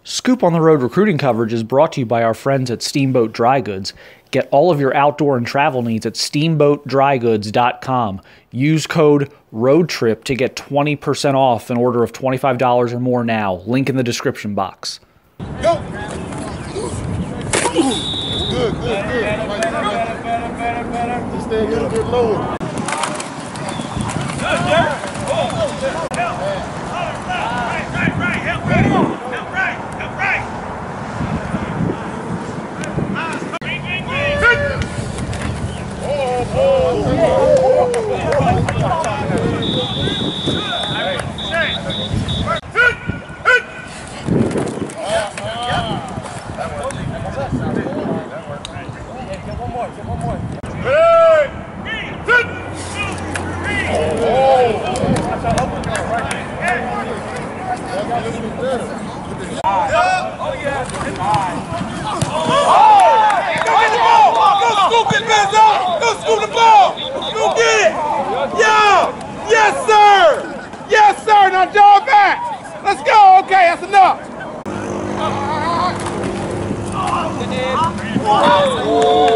Scoop on the Road recruiting coverage is brought to you by our friends at Steamboat Dry Goods. Get all of your outdoor and travel needs at steamboatdrygoods.com. Use code ROADTRIP to get 20% off an order of $25 or more now. Link in the description box. Go! Good. Better. Just stay a little bit lower. Yes, sir. Now jog back. Let's go. Okay, that's enough.